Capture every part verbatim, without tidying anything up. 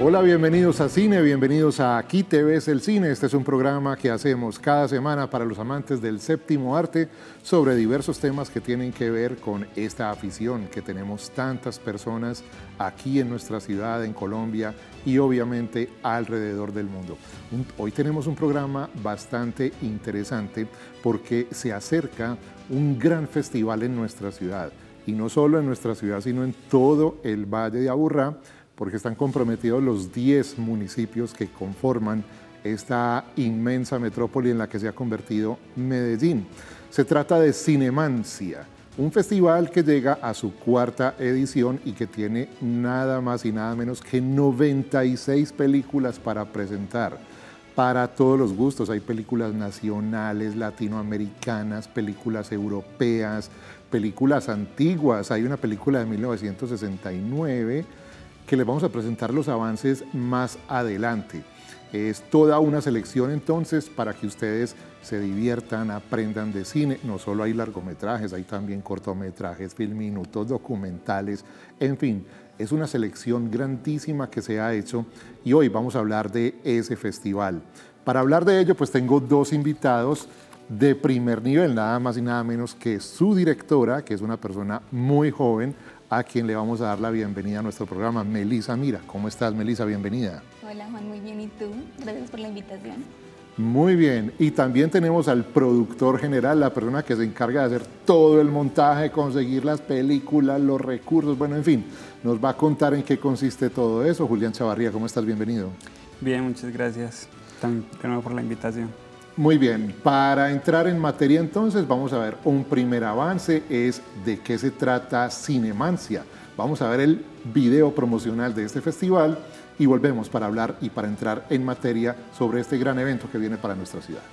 Hola, bienvenidos a Cine, bienvenidos a Aquí te ves el cine. Este es un programa que hacemos cada semana para los amantes del séptimo arte sobre diversos temas que tienen que ver con esta afición que tenemos tantas personas aquí en nuestra ciudad, en Colombia y obviamente alrededor del mundo. Hoy tenemos un programa bastante interesante porque se acerca un gran festival en nuestra ciudad, y no solo en nuestra ciudad, sino en todo el Valle de Aburrá, porque están comprometidos los diez municipios que conforman esta inmensa metrópoli en la que se ha convertido Medellín. Se trata de Cinemancia, un festival que llega a su cuarta edición y que tiene nada más y nada menos que noventa y seis películas para presentar, para todos los gustos. Hay películas nacionales, latinoamericanas, películas europeas, películas antiguas. Hay una película de mil novecientos sesenta y nueve que les vamos a presentar los avances más adelante. Es toda una selección entonces para que ustedes se diviertan, aprendan de cine. No solo hay largometrajes, hay también cortometrajes, filminutos, documentales, en fin, es una selección grandísima que se ha hecho y hoy vamos a hablar de ese festival. Para hablar de ello, pues tengo dos invitados de primer nivel, nada más y nada menos que su directora, que es una persona muy joven, a quien le vamos a dar la bienvenida a nuestro programa, Melissa Mira. ¿Cómo estás, Melissa? Bienvenida. Hola, Juan, muy bien. ¿Y tú? Gracias por la invitación. Muy bien. Y también tenemos al productor general, la persona que se encarga de hacer todo el montaje, conseguir las películas, los recursos, bueno, en fin, nos va a contar en qué consiste todo eso. Julián Chavarría, ¿cómo estás? Bienvenido. Bien, muchas gracias también de nuevo por la invitación. Muy bien, para entrar en materia entonces vamos a ver un primer avance, es de qué se trata Cinemancia. Vamos a ver el video promocional de este festival y volvemos para hablar y para entrar en materia sobre este gran evento que viene para nuestra ciudad.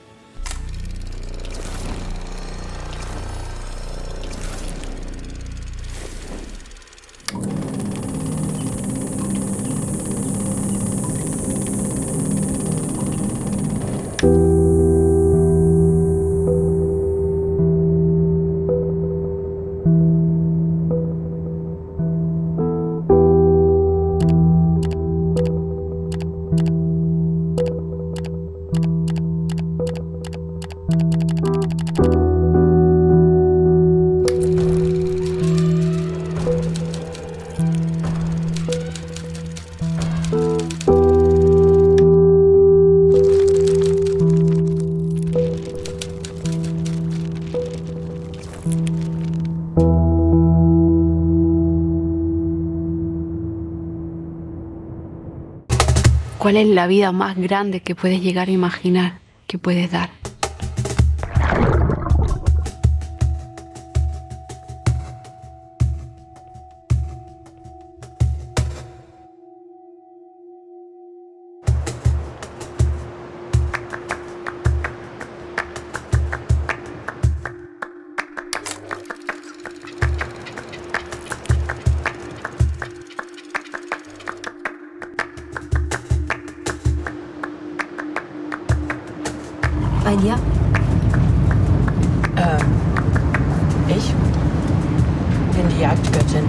¿Cuál es la vida más grande que puedes llegar a imaginar que puedes dar? Bei dir? Ähm, ich bin die Jagdgöttin.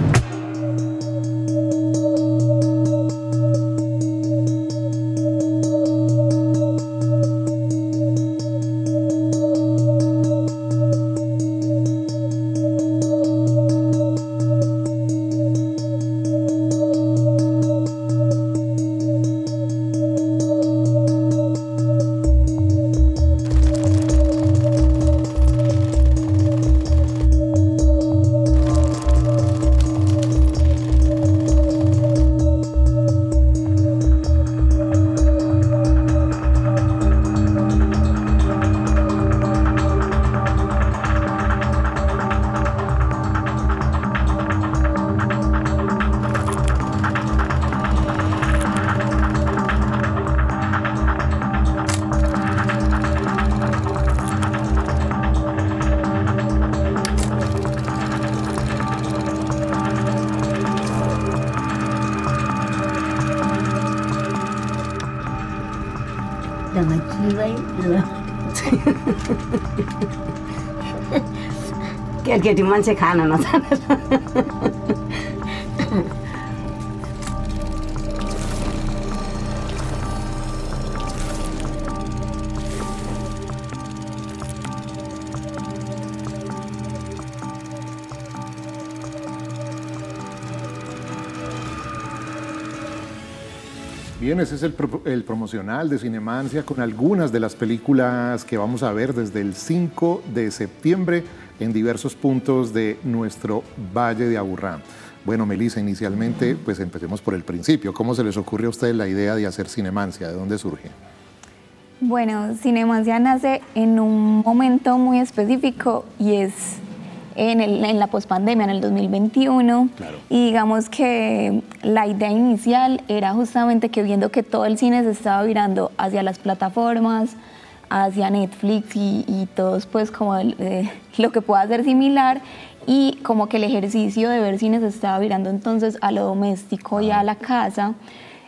Đừng có chi lấy nữa. केटी मान्छे खान नजाने Bien, ese es el, pro el promocional de Cinemancia con algunas de las películas que vamos a ver desde el cinco de septiembre en diversos puntos de nuestro Valle de Aburrá. Bueno, Melissa, inicialmente, pues empecemos por el principio. ¿Cómo se les ocurre a ustedes la idea de hacer Cinemancia? ¿De dónde surge? Bueno, Cinemancia nace en un momento muy específico y es en, el, en la pospandemia, en el dos mil veintiuno. Claro. Y digamos que la idea inicial era justamente que viendo que todo el cine se estaba virando hacia las plataformas, hacia Netflix y, y todos pues como el, eh, lo que pueda ser similar, y como que el ejercicio de ver cine se estaba virando entonces a lo doméstico y a la casa,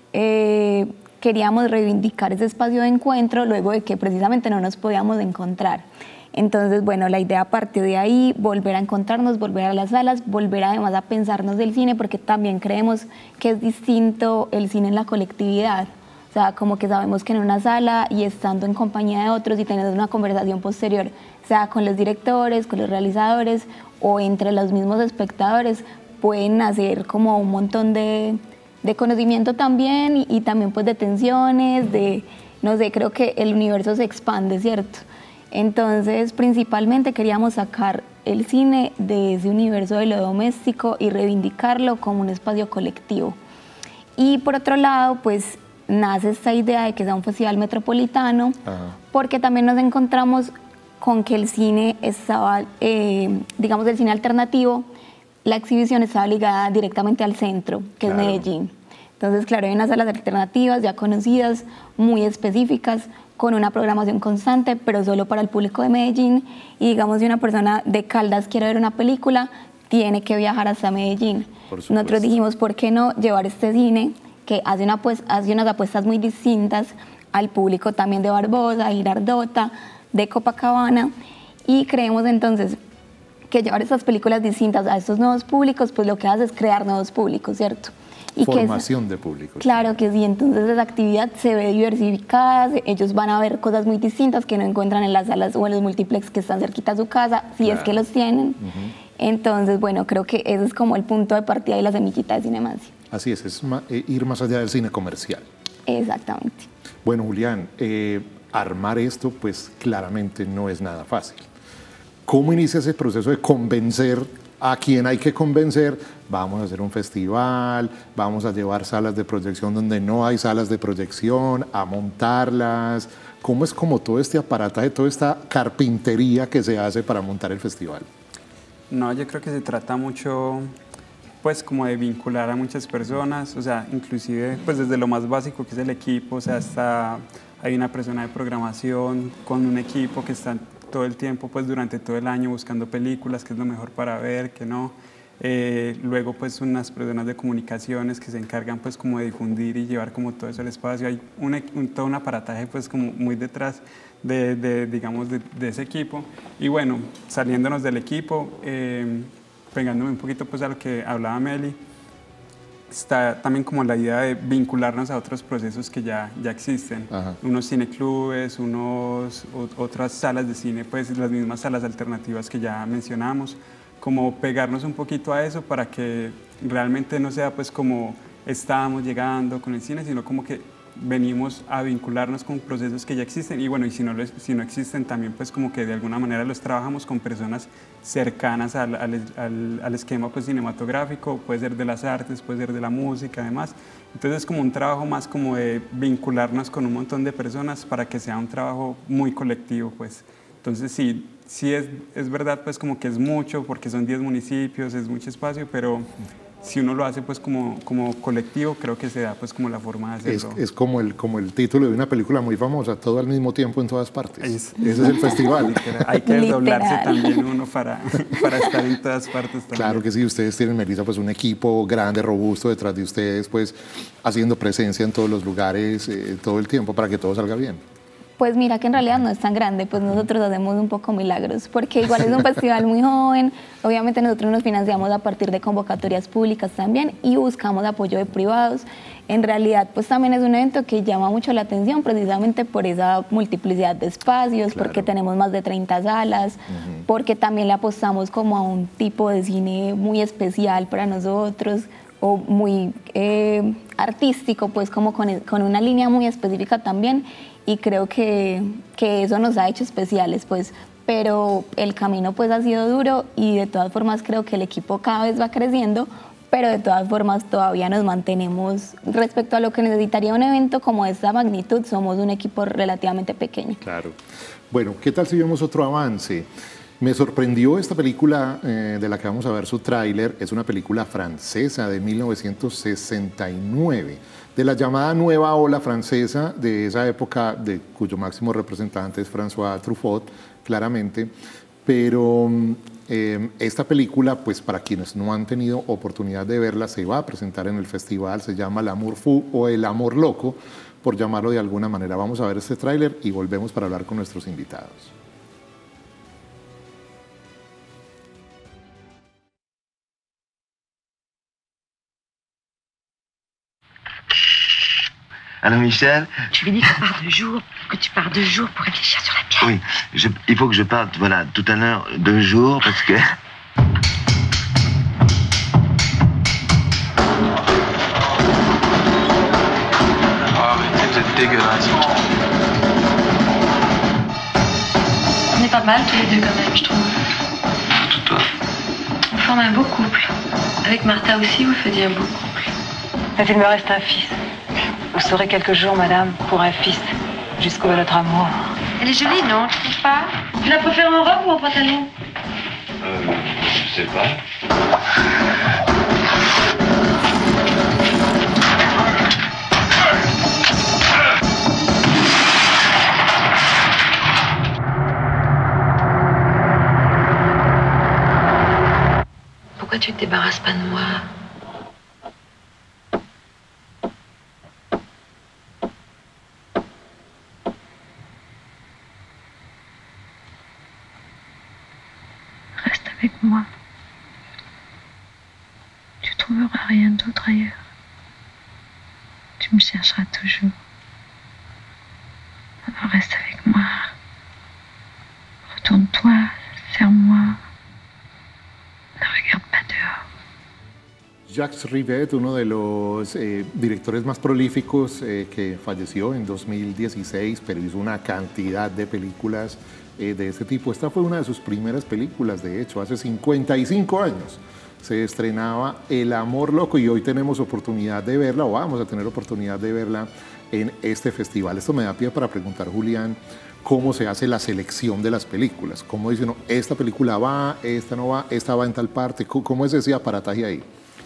eh, queríamos reivindicar ese espacio de encuentro luego de que precisamente no nos podíamos encontrar. Entonces, bueno, la idea partió de ahí, volver a encontrarnos, volver a las salas, volver además a pensarnos del cine, porque también creemos que es distinto el cine en la colectividad. O sea, como que sabemos que en una sala y estando en compañía de otros y teniendo una conversación posterior, sea con los directores, con los realizadores o entre los mismos espectadores, pueden hacer como un montón de, de conocimiento también y, y también pues de tensiones, de, no sé, creo que el universo se expande, ¿cierto? Entonces, principalmente queríamos sacar el cine de ese universo de lo doméstico y reivindicarlo como un espacio colectivo. Y por otro lado, pues nace esta idea de que sea un festival metropolitano, Ajá. porque también nos encontramos con que el cine estaba, eh, digamos, el cine alternativo, la exhibición estaba ligada directamente al centro, que claro. es Medellín. Entonces, claro, hay unas salas alternativas ya conocidas, muy específicas, con una programación constante, pero solo para el público de Medellín. Y digamos, si una persona de Caldas quiere ver una película, tiene que viajar hasta Medellín. Nosotros dijimos, ¿por qué no llevar este cine que hace, una, pues, hace unas apuestas muy distintas al público también de Barbosa, Girardota, de Copacabana? Y creemos entonces que llevar estas películas distintas a estos nuevos públicos, pues lo que hace es crear nuevos públicos, ¿cierto? Y Formación que es, de públicos. Claro que sí, entonces esa actividad se ve diversificada, ellos van a ver cosas muy distintas que no encuentran en las salas o en los multiplex que están cerquita a su casa, si claro. es que los tienen. Uh-huh. Entonces, bueno, creo que ese es como el punto de partida y la semillita de Cinemancia. Así es, es ma eh, ir más allá del cine comercial. Exactamente. Bueno, Julián, eh, armar esto pues claramente no es nada fácil. ¿Cómo inicia ese proceso de convencer a quien hay que convencer? Vamos a hacer un festival, vamos a llevar salas de proyección donde no hay salas de proyección, a montarlas. ¿Cómo es como todo este aparataje, toda esta carpintería que se hace para montar el festival? No, yo creo que se trata mucho, pues, como de vincular a muchas personas, o sea, inclusive, pues, desde lo más básico que es el equipo, o sea, hasta hay una persona de programación con un equipo que está todo el tiempo, pues durante todo el año buscando películas, qué es lo mejor para ver, qué no. Eh, luego pues unas personas de comunicaciones que se encargan pues como de difundir y llevar como todo eso al espacio. Hay un, un, todo un aparataje pues como muy detrás de, de digamos, de, de ese equipo. Y bueno, saliéndonos del equipo, eh, pegándome un poquito pues a lo que hablaba Meli, está también como la idea de vincularnos a otros procesos que ya, ya existen. Ajá. Unos cineclubes, unos, o, otras salas de cine, pues las mismas salas alternativas que ya mencionamos, como pegarnos un poquito a eso para que realmente no sea pues como estábamos llegando con el cine, sino como que venimos a vincularnos con procesos que ya existen y bueno, y si no, si no existen también pues como que de alguna manera los trabajamos con personas cercanas al, al, al, al esquema pues cinematográfico, puede ser de las artes, puede ser de la música además. Entonces es como un trabajo más como de vincularnos con un montón de personas para que sea un trabajo muy colectivo pues. Entonces sí, sí es, es verdad pues como que es mucho porque son diez municipios, es mucho espacio, pero si uno lo hace pues como, como colectivo, creo que se da pues como la forma de hacerlo. Es, es como, el, como el título de una película muy famosa, todo al mismo tiempo en todas partes. Es, Ese es el festival. Hay que desdoblarse también uno para, para estar en todas partes también. Claro que sí, ustedes tienen, Melissa, pues un equipo grande, robusto detrás de ustedes, pues haciendo presencia en todos los lugares eh, todo el tiempo para que todo salga bien. Pues mira que en realidad no es tan grande, pues nosotros hacemos un poco milagros, porque igual es un festival muy joven, obviamente nosotros nos financiamos a partir de convocatorias públicas también y buscamos apoyo de privados. En realidad pues también es un evento que llama mucho la atención precisamente por esa multiplicidad de espacios, claro. porque tenemos más de treinta salas, uh-huh. porque también le apostamos como a un tipo de cine muy especial para nosotros, o muy eh, artístico, pues como con, con una línea muy específica también, y creo que, que eso nos ha hecho especiales, pues, pero el camino pues ha sido duro y de todas formas creo que el equipo cada vez va creciendo, pero de todas formas todavía nos mantenemos respecto a lo que necesitaría un evento como esta magnitud, somos un equipo relativamente pequeño. Claro. Bueno, ¿qué tal si vemos otro avance? Me sorprendió esta película eh, de la que vamos a ver su tráiler. Es una película francesa de mil novecientos sesenta y nueve, de la llamada Nueva Ola francesa, de esa época, de cuyo máximo representante es François Truffaut, claramente. Pero eh, esta película, pues para quienes no han tenido oportunidad de verla, se va a presentar en el festival, se llama L'Amour Fou o El Amor Loco, por llamarlo de alguna manera. Vamos a ver este tráiler y volvemos para hablar con nuestros invitados. Alors Michel, tu lui dis que tu pars deux jours, que tu pars deux jours pour réfléchir sur la pièce. Oui, je, il faut que je parte, voilà, tout à l'heure, deux jours, parce que... Ah, mais vous êtes dégueulasse. On est pas mal tous les deux quand même, je trouve. Tout toi. On forme un beau couple. Avec Martha aussi, vous faisiez un beau couple. Mais il me reste un fils. Vous saurez quelques jours, madame, pour un fils, jusqu'au de notre amour. Elle est jolie, non? Tu trouves pas? Tu la préfères en robe ou en pantalon? Euh, je sais pas. Pourquoi tu te débarrasses pas de moi? Avec moi. Tu trouveras rien d'autre ailleurs. Tu me chercheras toujours. Alors reste avec moi. Retourne-toi, serre-moi. Ne regarde pas dehors. Jacques Rivette, uno de los eh, directores más prolíficos eh, que falleció en dos mil dieciséis, pero hizo una cantidad de películas eh, de este tipo. Esta fue una de sus primeras películas, de hecho, hace cincuenta y cinco años se estrenaba El Amor Loco y hoy tenemos oportunidad de verla, o vamos a tener oportunidad de verla en este festival. Esto me da pie para preguntar, Julián, cómo se hace la selección de las películas. ¿Cómo dicen, no, esta película va, esta no va, esta va en tal parte? ¿Cómo es ese aparataje ahí?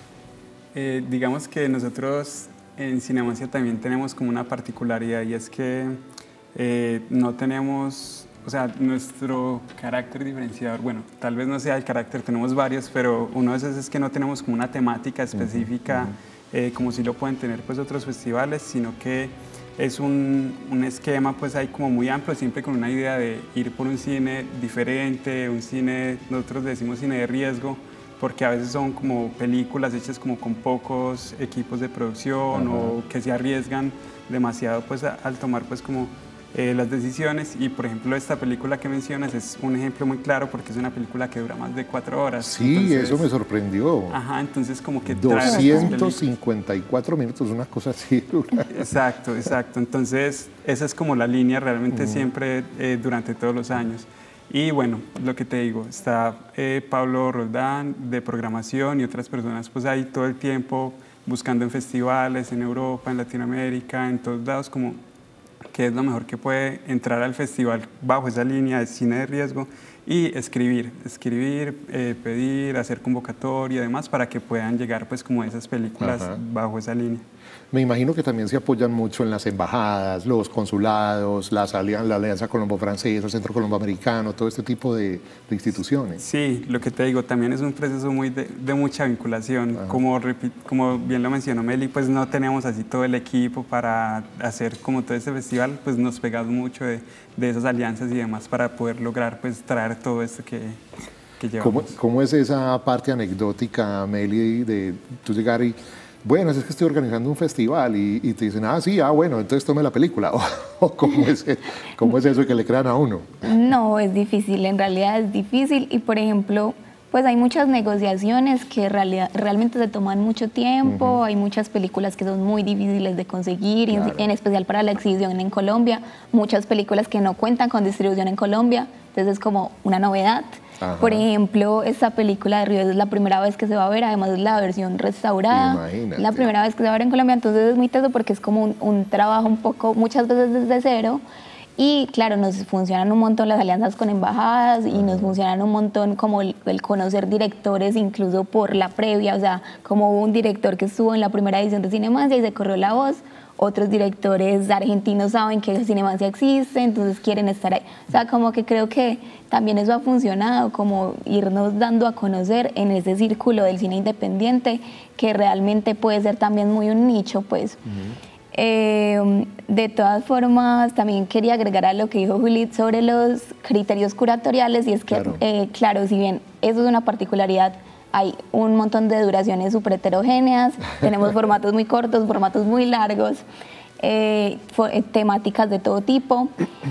Eh, digamos que nosotros en Cinemancia también tenemos como una particularidad y es que eh, no tenemos, o sea, nuestro carácter diferenciador, bueno, tal vez no sea el carácter, tenemos varios, pero uno de esos es que no tenemos como una temática específica, uh-huh. eh, como si lo pueden tener pues otros festivales, sino que es un, un esquema pues ahí como muy amplio, siempre con una idea de ir por un cine diferente, un cine, nosotros decimos cine de riesgo, porque a veces son como películas hechas como con pocos equipos de producción, uh-huh. o que se arriesgan demasiado pues a, al tomar pues como eh, las decisiones. Y por ejemplo esta película que mencionas es un ejemplo muy claro porque es una película que dura más de cuatro horas. Sí, entonces, eso me sorprendió. Ajá, entonces como que doscientos cincuenta y cuatro minutos, una cosa así. Exacto, exacto. Entonces esa es como la línea realmente uh-huh. siempre eh, durante todos los años. Y bueno, lo que te digo, está eh, Pablo Roldán de programación y otras personas pues ahí todo el tiempo buscando en festivales, en Europa, en Latinoamérica, en todos lados, como qué es lo mejor que puede entrar al festival bajo esa línea de cine de riesgo y escribir, escribir, eh, pedir, hacer convocatoria y demás para que puedan llegar pues como esas películas Ajá. bajo esa línea. Me imagino que también se apoyan mucho en las embajadas, los consulados, las alianzas, la Alianza Colombo-Francesa, el Centro Colombo-Americano, todo este tipo de, de instituciones. Sí, lo que te digo, también es un proceso muy de, de mucha vinculación. Como, como bien lo mencionó Meli, pues no tenemos así todo el equipo para hacer como todo este festival, pues nos pegamos mucho de, de esas alianzas y demás para poder lograr pues traer todo esto que, que llevamos. ¿Cómo, ¿Cómo es esa parte anecdótica, Meli, de tú llegar y bueno, es que estoy organizando un festival y, y te dicen, ah, sí, ah, bueno, entonces tome la película? ¿O cómo es, cómo es eso que le crean a uno? No, es difícil, en realidad es difícil y, por ejemplo, pues hay muchas negociaciones que realidad, realmente se toman mucho tiempo, uh-huh. hay muchas películas que son muy difíciles de conseguir, claro. en, en especial para la exhibición en Colombia, muchas películas que no cuentan con distribución en Colombia, entonces es como una novedad. Ajá. Por ejemplo, esta película de Ríos es la primera vez que se va a ver, además es la versión restaurada, Imagínate. la primera vez que se va a ver en Colombia, entonces es muy teso porque es como un, un trabajo un poco, muchas veces desde cero. Y claro, nos funcionan un montón las alianzas con embajadas y nos funcionan un montón como el, el conocer directores incluso por la previa, o sea, como hubo un director que estuvo en la primera edición de Cinemancia y se corrió la voz, otros directores argentinos saben que Cinemancia existe, entonces quieren estar ahí. O sea, como que creo que también eso ha funcionado, como irnos dando a conocer en ese círculo del cine independiente, que realmente puede ser también muy un nicho, pues. Uh-huh. Eh, de todas formas, también quería agregar a lo que dijo Juliet sobre los criterios curatoriales, y es que, claro, eh, claro si bien eso es una particularidad, hay un montón de duraciones súper heterogéneas, tenemos formatos muy cortos, formatos muy largos, eh, temáticas de todo tipo,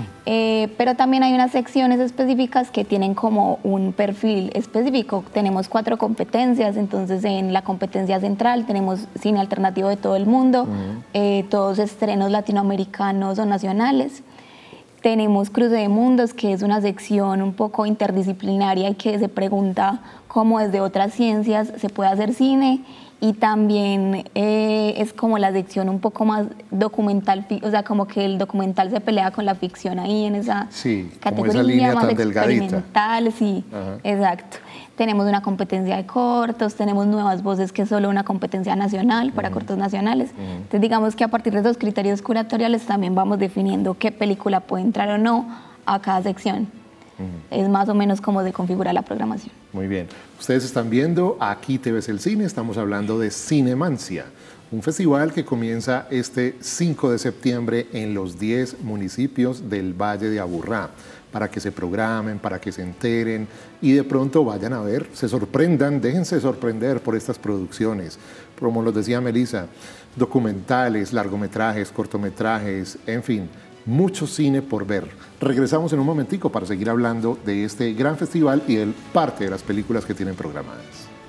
eh, pero también hay unas secciones específicas que tienen como un perfil específico. Tenemos cuatro competencias, entonces en la competencia central tenemos cine alternativo de todo el mundo, uh-huh. eh, todos estrenos latinoamericanos o nacionales. Tenemos Cruce de Mundos, que es una sección un poco interdisciplinaria y que se pregunta cómo desde otras ciencias se puede hacer cine, y también eh, es como la sección un poco más documental, o sea, como que el documental se pelea con la ficción ahí en esa sí, categoría, como esa línea más tan experimental, delgadita. Sí, Ajá. exacto. Tenemos una competencia de cortos, tenemos Nuevas Voces, que es solo una competencia nacional para uh-huh. cortos nacionales. Uh-huh. Entonces digamos que a partir de esos criterios curatoriales también vamos definiendo qué película puede entrar o no a cada sección. Uh-huh. Es más o menos como se configura la programación. Muy bien. Ustedes están viendo Aquí Te Ves el Cine, estamos hablando de Cinemancia, un festival que comienza este cinco de septiembre en los diez municipios del Valle de Aburrá, para que se programen, para que se enteren y de pronto vayan a ver, se sorprendan, déjense sorprender por estas producciones. Como los decía Melissa, documentales, largometrajes, cortometrajes, en fin, mucho cine por ver. Regresamos en un momentico para seguir hablando de este gran festival y de parte de las películas que tienen programadas.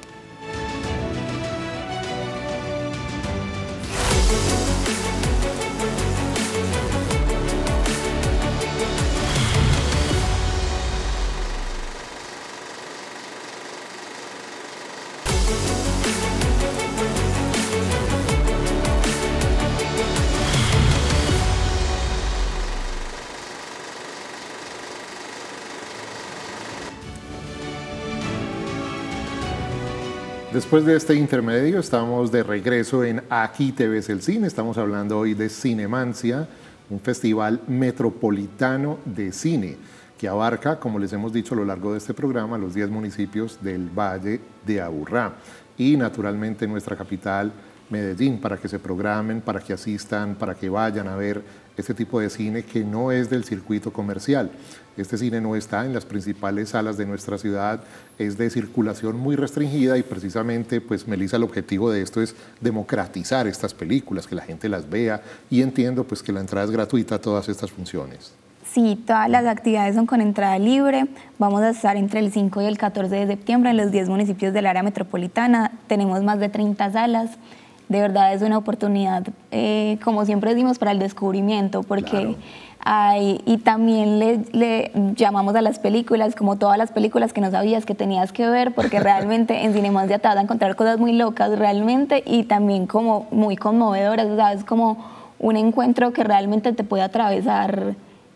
Después de este intermedio estamos de regreso en Aquí Te Ves el Cine. Estamos hablando hoy de Cinemancia, un festival metropolitano de cine que abarca, como les hemos dicho a lo largo de este programa, los diez municipios del Valle de Aburrá y naturalmente nuestra capital, Medellín, para que se programen, para que asistan, para que vayan a ver este tipo de cine que no es del circuito comercial. Este cine no está en las principales salas de nuestra ciudad, es de circulación muy restringida y precisamente, pues Melissa, el objetivo de esto es democratizar estas películas, que la gente las vea, y entiendo pues que la entrada es gratuita a todas estas funciones. Sí, todas las actividades son con entrada libre. Vamos a estar entre el cinco y el catorce de septiembre en los diez municipios del área metropolitana. Tenemos más de treinta salas. De verdad es una oportunidad, eh, como siempre decimos, para el descubrimiento, porque claro. hay, y también le, le llamamos a las películas, como todas las películas que no sabías que tenías que ver, porque realmente en Cinemancia te vas a encontrar cosas muy locas realmente y también como muy conmovedoras, o sea, es como un encuentro que realmente te puede atravesar,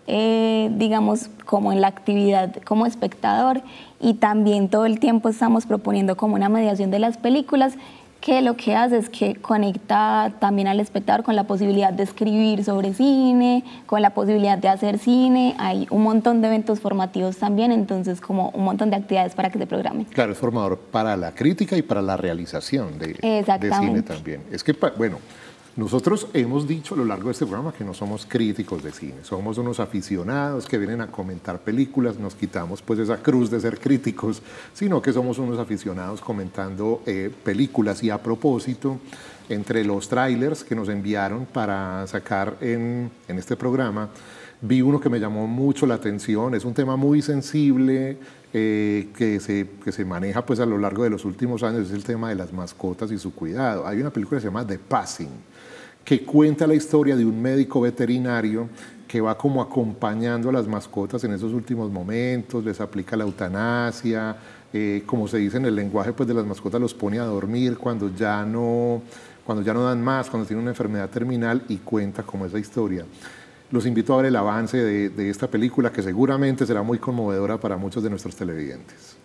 eh, digamos, como en la actividad como espectador, y también todo el tiempo estamos proponiendo como una mediación de las películas, que lo que hace es que conecta también al espectador con la posibilidad de escribir sobre cine, con la posibilidad de hacer cine. Hay un montón de eventos formativos también, entonces como un montón de actividades para que se programen. Claro, es formador para la crítica y para la realización de, de cine también. Es que, bueno, nosotros hemos dicho a lo largo de este programa que no somos críticos de cine, somos unos aficionados que vienen a comentar películas, nos quitamos pues esa cruz de ser críticos, sino que somos unos aficionados comentando eh, películas. Y a propósito, entre los trailers que nos enviaron para sacar en, en este programa, Vi uno que me llamó mucho la atención, es un tema muy sensible eh, que, se, que se maneja pues, a lo largo de los últimos años, es el tema de las mascotas y su cuidado. Hay una película que se llama The Passing, que cuenta la historia de un médico veterinario que va como acompañando a las mascotas en esos últimos momentos, les aplica la eutanasia, eh, como se dice en el lenguaje pues, de las mascotas, los pone a dormir cuando ya no, cuando ya no dan más, cuando tienen una enfermedad terminal, y cuenta como esa historia. Los invito a ver el avance de, de esta película, que seguramente será muy conmovedora para muchos de nuestros televidentes.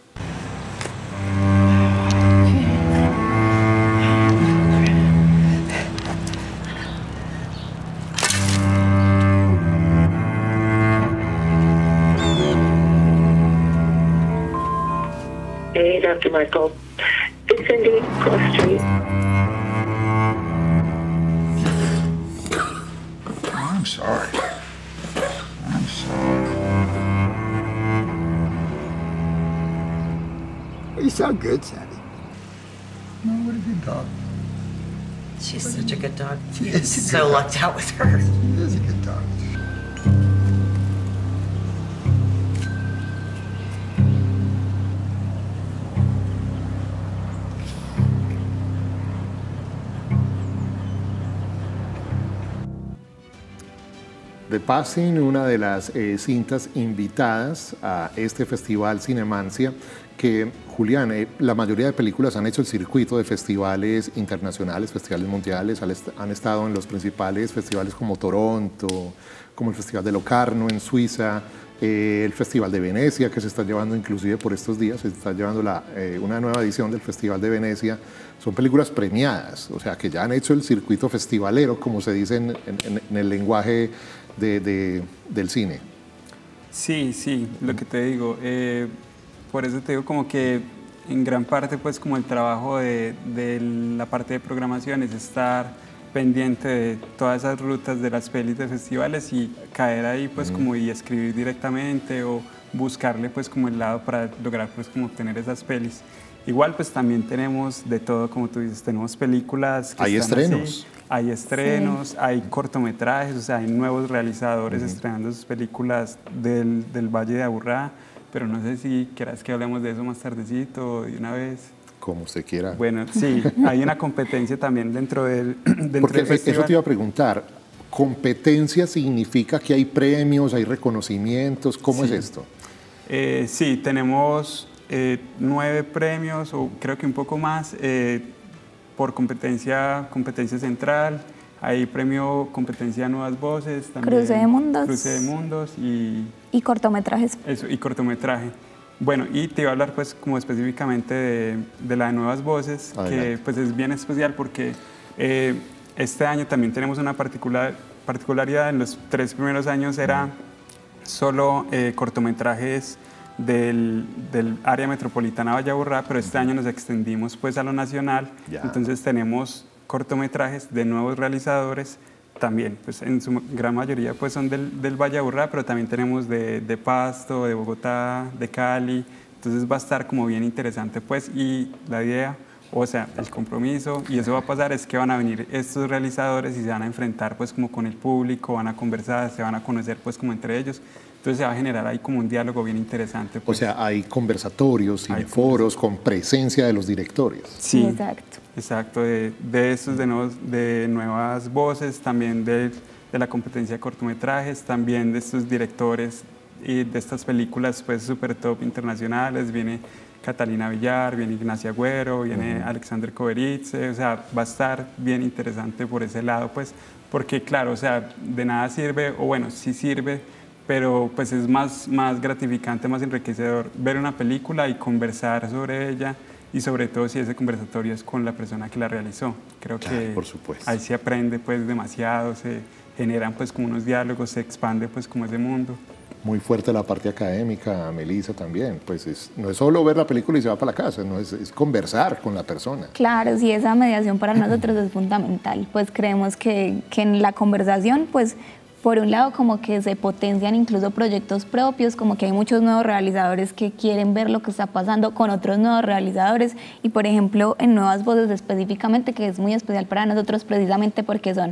Hey, doctor Michael. It's Cindy, Cross Street. I'm sorry. I'm sorry. You sound good, Sandy. No, what a good dog. She's such a good dog. She You're is a so good dog. lucked out with her. She is a good dog. The Passing, una de las eh, cintas invitadas a este festival Cinemancia, que, Julián, eh, la mayoría de películas han hecho el circuito de festivales internacionales, festivales mundiales, han estado en los principales festivales como Toronto, como el Festival de Locarno en Suiza, eh, el Festival de Venecia, que se está llevando inclusive por estos días, se está llevando la, eh, una nueva edición del Festival de Venecia. Son películas premiadas, o sea, que ya han hecho el circuito festivalero, como se dice en, en, en el lenguaje de, de, del cine. Sí, sí, lo que te digo, eh, por eso te digo como que en gran parte pues como el trabajo de, de la parte de programación es estar pendiente de todas esas rutas de las pelis de festivales y caer ahí pues mm. como y escribir directamente o buscarle pues como el lado para lograr pues como obtener esas pelis. Igual pues también tenemos de todo, como tú dices, tenemos películas que hay están estrenos. Así, hay estrenos, sí. Hay cortometrajes, o sea, hay nuevos realizadores uh-huh. estrenando sus películas del, del Valle de Aburrá, pero no sé si quieras que hablemos de eso más tardecito o de una vez. Como usted quiera. Bueno, sí, hay una competencia también dentro del, dentro Porque del festival. Eso te iba a preguntar, ¿competencia significa que hay premios, hay reconocimientos? ¿Cómo sí. es esto? Eh, sí, tenemos eh, nueve premios, o creo que un poco más, eh, por competencia, competencia central. Hay premio competencia Nuevas Voces, también Cruce de Mundos. Cruce de Mundos y... Y cortometrajes. Eso, y cortometraje. Bueno, y te iba a hablar pues como específicamente de, de la de Nuevas Voces, Adelante. Que pues es bien especial porque eh, este año también tenemos una particular, particularidad. En los tres primeros años era solo eh, cortometrajes del, del área metropolitana Valle de Aburrá, pero este año nos extendimos pues a lo nacional, ya. Entonces tenemos cortometrajes de nuevos realizadores, también pues en su gran mayoría pues son del, del Valle de Aburrá, pero también tenemos de, de Pasto, de Bogotá, de Cali, entonces va a estar como bien interesante pues, y la idea, o sea, el compromiso, y eso va a pasar, es que van a venir estos realizadores y se van a enfrentar pues como con el público, van a conversar, se van a conocer pues como entre ellos. Entonces se va a generar ahí como un diálogo bien interesante. Pues. O sea, hay conversatorios, cineforos, con presencia de los directores. Sí, exacto. Exacto, de, de estos, de, nuevos, de nuevas voces, también de, de la competencia de cortometrajes, también de estos directores y de estas películas pues super top internacionales. Viene Catalina Villar, viene Ignacia Agüero, viene uh-huh. Alexander Koberitze, o sea, va a estar bien interesante por ese lado, pues, porque claro, o sea, de nada sirve, o bueno, sí sirve, pero pues es más, más gratificante, más enriquecedor ver una película y conversar sobre ella, y sobre todo si ese conversatorio es con la persona que la realizó. Creo claro, que por supuesto. Ahí se aprende pues demasiado, se generan pues como unos diálogos, se expande pues como ese mundo. Muy fuerte la parte académica, Melissa, también. Pues es, no es solo ver la película y se va para la casa, no es, es conversar con la persona. Claro, sí, esa mediación para nosotros es fundamental. Pues creemos que, que en la conversación, pues por un lado como que se potencian incluso proyectos propios, como que hay muchos nuevos realizadores que quieren ver lo que está pasando con otros nuevos realizadores, y por ejemplo en Nuevas Voces específicamente, que es muy especial para nosotros precisamente porque son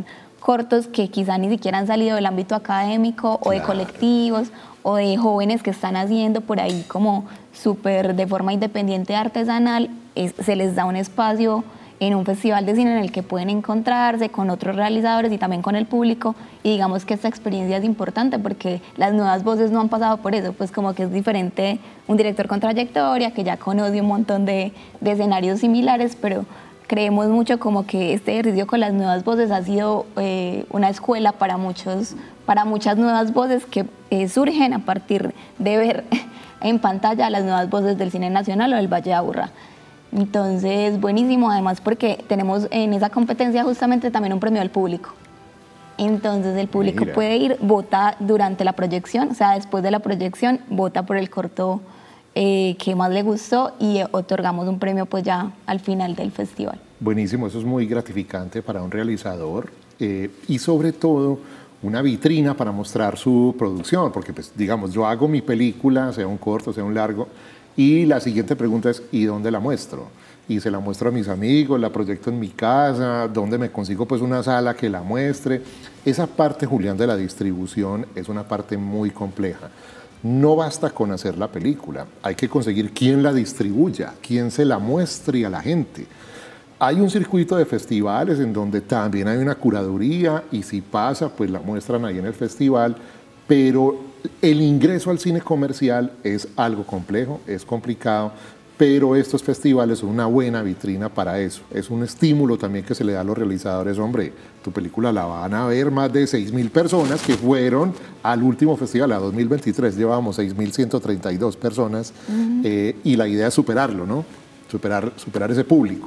cortos que quizá ni siquiera han salido del ámbito académico o de Claro. colectivos o de jóvenes que están haciendo por ahí como súper de forma independiente artesanal, es, se les da un espacio en un festival de cine en el que pueden encontrarse con otros realizadores y también con el público, y digamos que esta experiencia es importante porque las nuevas voces no han pasado por eso, pues como que es diferente un director con trayectoria que ya conoce un montón de, de escenarios similares, pero creemos mucho como que este ejercicio con las nuevas voces ha sido eh, una escuela para, muchos, para muchas nuevas voces que eh, surgen a partir de ver en pantalla las nuevas voces del cine nacional o del Valle de Aburrá. Entonces, buenísimo, además porque tenemos en esa competencia justamente también un premio al público. Entonces el público Mira. puede ir, vota durante la proyección, o sea, después de la proyección, vota por el corto eh, que más le gustó y eh, otorgamos un premio pues ya al final del festival. Buenísimo, eso es muy gratificante para un realizador eh, y sobre todo una vitrina para mostrar su producción, porque pues digamos, yo hago mi película, sea un corto, sea un largo, y la siguiente pregunta es, ¿y dónde la muestro? Y se la muestro a mis amigos, la proyecto en mi casa, ¿dónde me consigo pues una sala que la muestre? Esa parte, Julián, de la distribución es una parte muy compleja. No basta con hacer la película, hay que conseguir quién la distribuya, quién se la muestre a la gente. Hay un circuito de festivales en donde también hay una curaduría y si pasa, pues la muestran ahí en el festival, pero el ingreso al cine comercial es algo complejo, es complicado, pero estos festivales son una buena vitrina para eso. Es un estímulo también que se le da a los realizadores. Hombre, tu película la van a ver más de seis mil personas que fueron al último festival, a dos mil veintitrés, llevábamos seis mil ciento treinta y dos personas uh-huh. eh, y la idea es superarlo, ¿no? Superar, superar ese público.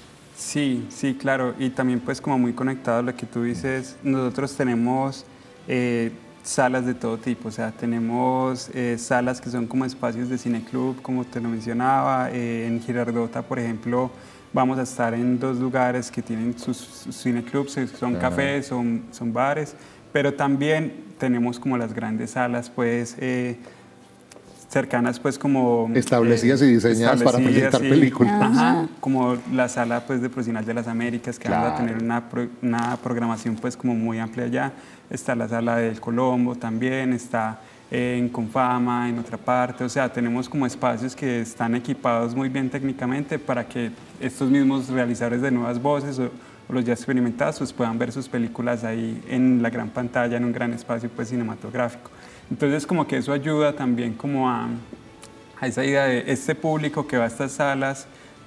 Sí, sí, claro, y también pues como muy conectado a lo que tú dices, nosotros tenemos eh, salas de todo tipo, o sea, tenemos eh, salas que son como espacios de cineclub, como te lo mencionaba, eh, en Girardota, por ejemplo, vamos a estar en dos lugares que tienen sus, sus cineclubs, son Ajá. cafés, son, son bares, pero también tenemos como las grandes salas, pues, eh, cercanas pues como establecidas eh, y diseñadas establecidas, para proyectar sí, películas. Ajá, como la sala pues de Procinal de las Américas, que claro. va a tener una, pro, una programación pues como muy amplia allá. Está la sala del Colombo también, está eh, en Confama, en otra parte. O sea, tenemos como espacios que están equipados muy bien técnicamente para que estos mismos realizadores de nuevas voces o, o los ya experimentados pues puedan ver sus películas ahí en la gran pantalla, en un gran espacio pues cinematográfico. Entonces como que eso ayuda también como a, a esa idea de este público que va a estas salas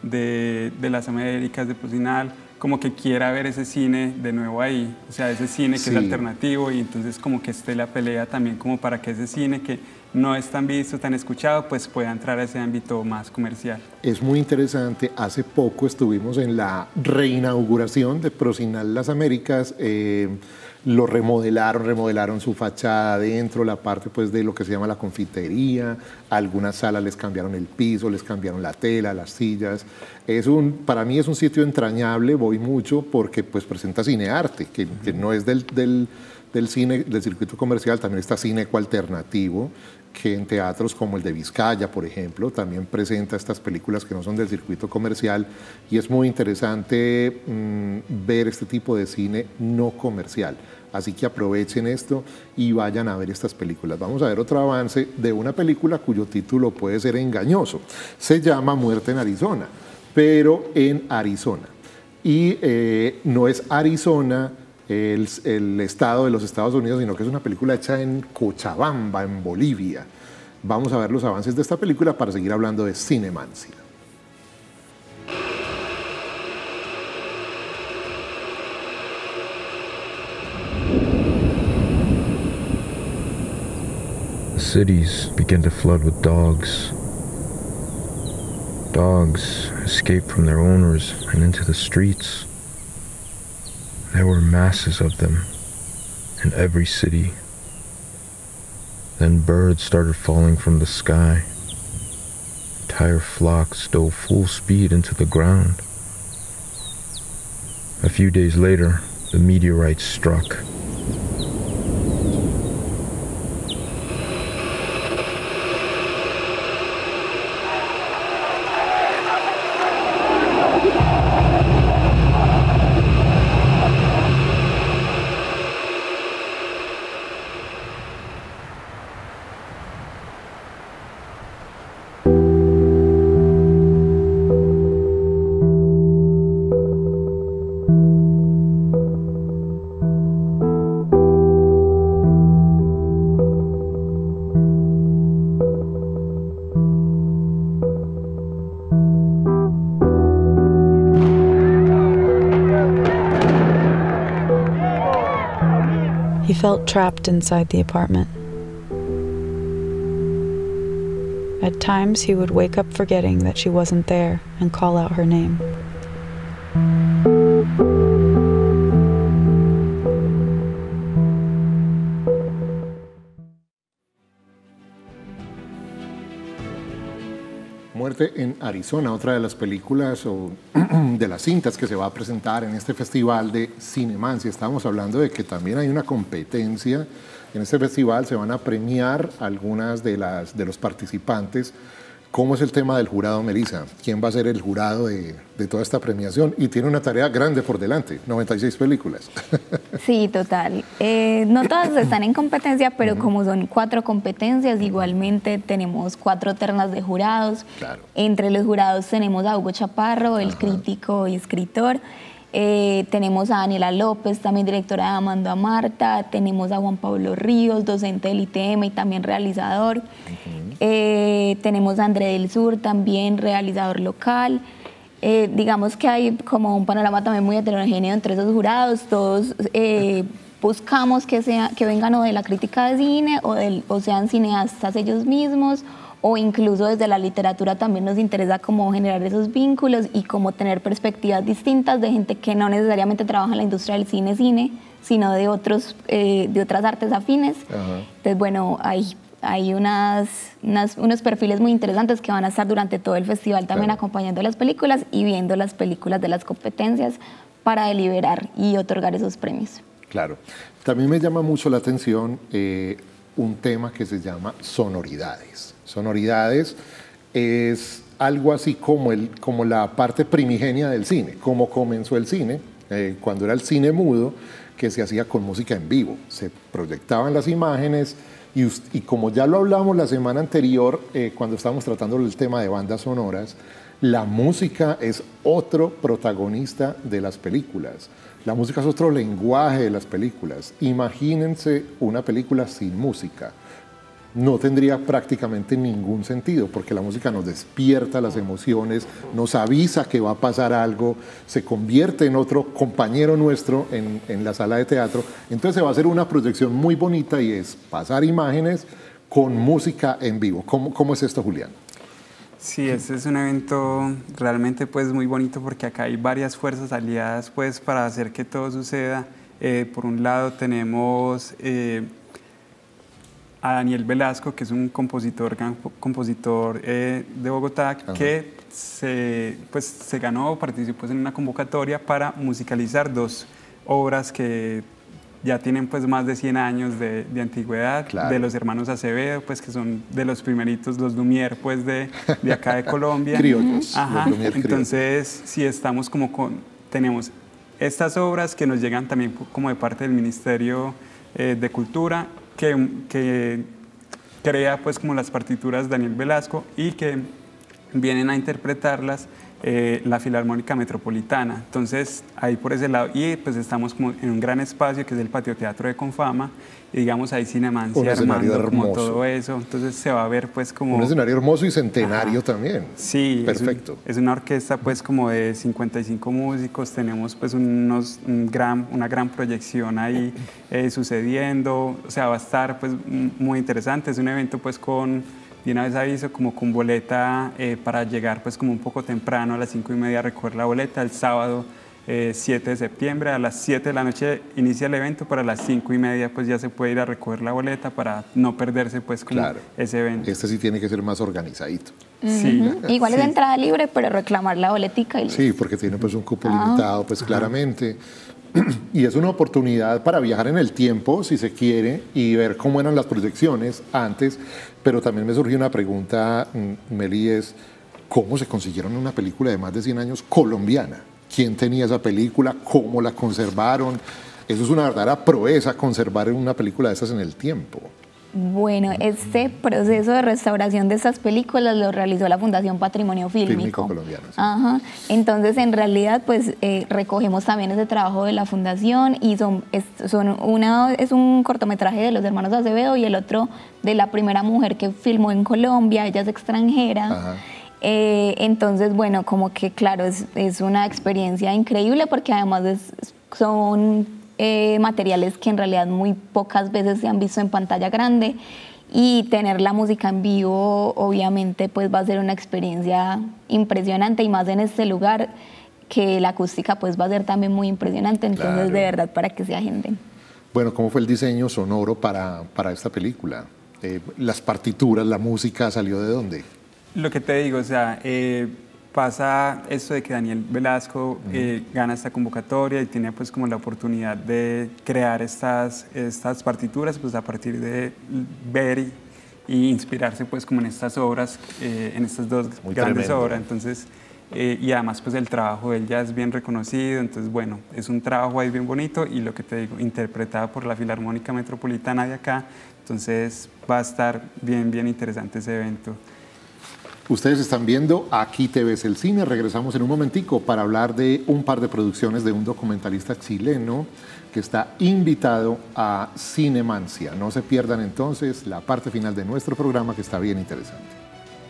de, de las Américas, de Procinal, como que quiera ver ese cine de nuevo ahí, o sea, ese cine que sí. es alternativo y entonces como que esté la pelea también como para que ese cine que no es tan visto, tan escuchado, pues pueda entrar a ese ámbito más comercial. Es muy interesante, hace poco estuvimos en la reinauguración de Procinal Las Américas, eh, lo remodelaron, remodelaron su fachada adentro, la parte pues de lo que se llama la confitería, algunas salas les cambiaron el piso, les cambiaron la tela, las sillas. Es un, para mí es un sitio entrañable, voy mucho porque pues presenta cinearte, que, que no es del, del, del cine, del circuito comercial, también está cine alternativo, que en teatros como el de Vizcaya, por ejemplo, también presenta estas películas que no son del circuito comercial y es muy interesante mmm, ver este tipo de cine no comercial. Así que aprovechen esto y vayan a ver estas películas. Vamos a ver otro avance de una película cuyo título puede ser engañoso. Se llama Muerte en Arizona, pero en Arizona. Y eh, no es Arizona El, el estado de los Estados Unidos, sino que es una película hecha en Cochabamba, en Bolivia. Vamos a ver los avances de esta película para seguir hablando de Cinemancia. Cities begin to flood with dogs. Dogs escape from their owners and into the streets. There were masses of them in every city. Then birds started falling from the sky. Entire flocks dove full speed into the ground. A few days later, the meteorite struck. He felt trapped inside the apartment. At times, he would wake up forgetting that she wasn't there and call out her name. Muerte en Arizona, otra de las películas o de las cintas que se va a presentar en este festival de Cinemancia. Estamos hablando de que también hay una competencia. En este festival se van a premiar algunas de, las, de los participantes. ¿Cómo es el tema del jurado, Melissa? ¿Quién va a ser el jurado de, de toda esta premiación? Y tiene una tarea grande por delante, noventa y seis películas. Sí, total. Eh, no todas están en competencia, pero uh-huh. como son cuatro competencias, igualmente tenemos cuatro ternas de jurados. Claro. Entre los jurados tenemos a Hugo Chaparro, el uh-huh. crítico y escritor. Eh, tenemos a Daniela López, también directora de Amando a Marta. Tenemos a Juan Pablo Ríos, docente del I T M y también realizador. Uh-huh. eh, tenemos a André del Sur, también realizador local. Eh, digamos que hay como un panorama también muy heterogéneo entre esos jurados. Todos eh, buscamos que, sea, que vengan o de la crítica de cine o, del, o sean cineastas ellos mismos, o incluso desde la literatura también nos interesa cómo generar esos vínculos y cómo tener perspectivas distintas de gente que no necesariamente trabaja en la industria del cine, cine, sino de, otros, eh, de otras artes afines. Ajá. Entonces, bueno, hay, hay unas, unas, unos perfiles muy interesantes que van a estar durante todo el festival también claro. acompañando las películas y viendo las películas de las competencias para deliberar y otorgar esos premios. Claro. También me llama mucho la atención eh, un tema que se llama sonoridades. Sonoridades es algo así como, el, como la parte primigenia del cine, como comenzó el cine, eh, cuando era el cine mudo, que se hacía con música en vivo. Se proyectaban las imágenes y, y como ya lo hablamos la semana anterior, eh, cuando estábamos tratando el tema de bandas sonoras, la música es otro protagonista de las películas. La música es otro lenguaje de las películas. Imagínense una película sin música. No tendría prácticamente ningún sentido, porque la música nos despierta las emociones, nos avisa que va a pasar algo, se convierte en otro compañero nuestro en, en la sala de teatro. Entonces se va a hacer una proyección muy bonita y es pasar imágenes con música en vivo. ¿Cómo, cómo es esto, Julián? Sí, este es un evento realmente pues muy bonito porque acá hay varias fuerzas aliadas pues para hacer que todo suceda. Eh, por un lado tenemos eh, a Daniel Velasco, que es un compositor, gran compositor eh, de Bogotá, Ajá. que se, pues, se ganó, participó en una convocatoria para musicalizar dos obras que ya tienen pues más de cien años de, de antigüedad, claro. de los hermanos Acevedo, pues que son de los primeritos, los Lumière pues de, de acá de Colombia. Criollos. Ajá. Los Lumière Entonces, criollos. sí estamos como con, tenemos estas obras que nos llegan también como de parte del Ministerio eh, de Cultura, que, que crea pues como las partituras Daniel Velasco y que vienen a interpretarlas Eh, la Filarmónica Metropolitana. Entonces, ahí por ese lado, y pues estamos como en un gran espacio que es el Patio Teatro de Confama, y digamos ahí Cinemancia armando como todo eso, entonces se va a ver pues como... Un escenario hermoso y centenario Ajá. también. Sí. Perfecto. Es, un, es una orquesta pues como de cincuenta y cinco músicos, tenemos pues unos, un gran, una gran proyección ahí eh, sucediendo, o sea, va a estar pues muy interesante, es un evento pues con... Y una vez aviso como con boleta eh, para llegar pues como un poco temprano a las cinco y media a recoger la boleta. El sábado eh, siete de septiembre a las siete de la noche inicia el evento, para las cinco y media pues ya se puede ir a recoger la boleta para no perderse pues como claro. ese evento. Este sí tiene que ser más organizadito. Sí. Uh-huh. Igual sí. es de entrada libre, pero reclamar la boletica. Y sí, porque tiene pues un cupo ah. limitado pues claramente. Y es una oportunidad para viajar en el tiempo, si se quiere, y ver cómo eran las proyecciones antes. Pero también me surgió una pregunta, Meli, es ¿cómo se consiguieron una película de más de cien años colombiana? ¿Quién tenía esa película? ¿Cómo la conservaron? Eso es una verdadera proeza, conservar una película de esas en el tiempo. Bueno, este proceso de restauración de estas películas lo realizó la Fundación Patrimonio Fílmico. Fílmico colombiano. Sí. Ajá. Entonces, en realidad, pues eh, recogemos también ese trabajo de la Fundación y son, es, son una, es un cortometraje de los hermanos Acevedo y el otro de la primera mujer que filmó en Colombia, ella es extranjera. Ajá. Eh, entonces, bueno, como que claro, es, es una experiencia increíble porque además es, son... eh, materiales que en realidad muy pocas veces se han visto en pantalla grande, y tener la música en vivo obviamente pues va a ser una experiencia impresionante, y más en este lugar que la acústica pues va a ser también muy impresionante, entonces claro, de verdad para que se agenden. Bueno, ¿cómo fue el diseño sonoro para, para esta película? Eh, las partituras, la música, ¿salió de dónde? Lo que te digo, o sea, eh, pasa esto de que Daniel Velasco uh-huh. eh, gana esta convocatoria y tiene pues como la oportunidad de crear estas, estas partituras pues a partir de ver y, y inspirarse pues como en estas obras, eh, en estas dos Muy grandes tremendo. obras. Entonces, eh, y además pues el trabajo de él ya es bien reconocido, entonces bueno, es un trabajo ahí bien bonito, y lo que te digo, interpretado por la Filarmónica Metropolitana de acá, entonces va a estar bien, bien interesante ese evento. Ustedes están viendo Aquí te ves el cine. Regresamos en un momentico para hablar de un par de producciones de un documentalista chileno que está invitado a Cinemancia. No se pierdan entonces la parte final de nuestro programa, que está bien interesante.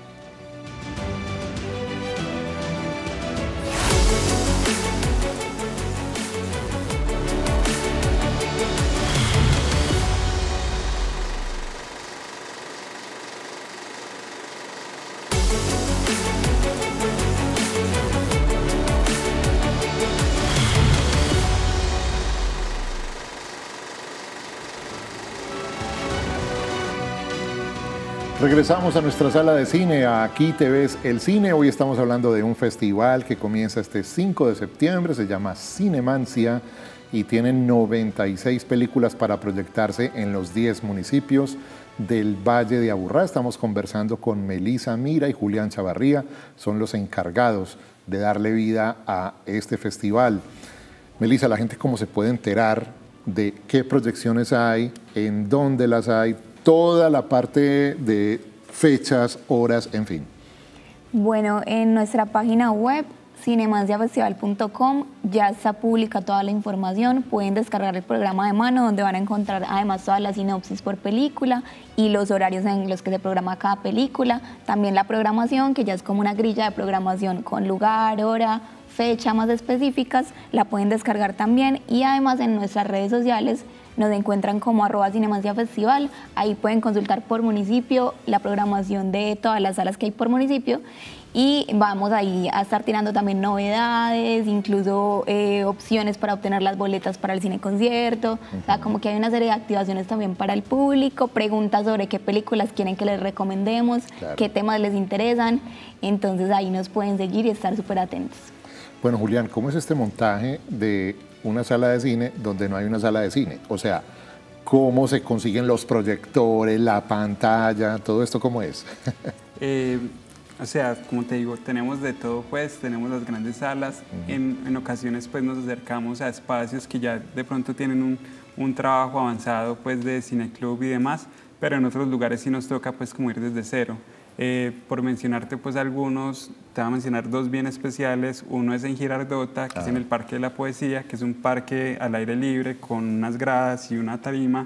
Regresamos a nuestra sala de cine, Aquí te ves el cine. Hoy estamos hablando de un festival que comienza este cinco de septiembre, se llama Cinemancia y tiene noventa y seis películas para proyectarse en los diez municipios del Valle de Aburrá. Estamos conversando con Melissa Mira y Julián Chavarría, son los encargados de darle vida a este festival. Melissa, ¿la gente cómo se puede enterar de qué proyecciones hay, en dónde las hay? Toda la parte de fechas, horas, en fin. Bueno, en nuestra página web, cinemancia festival punto com, ya está pública toda la información. Pueden descargar el programa de mano, donde van a encontrar además toda la sinopsis por película y los horarios en los que se programa cada película. También la programación, que ya es como una grilla de programación con lugar, hora, fecha más específicas, la pueden descargar también. Y además en nuestras redes sociales nos encuentran como arroba Cinemancia Festival. Ahí pueden consultar por municipio la programación de todas las salas que hay por municipio, y vamos ahí a estar tirando también novedades, incluso eh, opciones para obtener las boletas para el cine concierto. Uh-huh. O sea, como que hay una serie de activaciones también para el público, preguntas sobre qué películas quieren que les recomendemos, claro, qué temas les interesan. Entonces ahí nos pueden seguir y estar súper atentos. Bueno, Julián, ¿cómo es este montaje de una sala de cine donde no hay una sala de cine? O sea, ¿cómo se consiguen los proyectores, la pantalla, todo esto cómo es? eh, o sea, como te digo, tenemos de todo, pues, tenemos las grandes salas. Uh-huh. en, en ocasiones pues nos acercamos a espacios que ya de pronto tienen un, un trabajo avanzado pues de cineclub y demás, pero en otros lugares sí nos toca pues como ir desde cero. Eh, por mencionarte pues algunos, te voy a mencionar dos bien especiales. Uno es en Girardota, que ah. es en el Parque de la Poesía, que es un parque al aire libre con unas gradas y una tarima,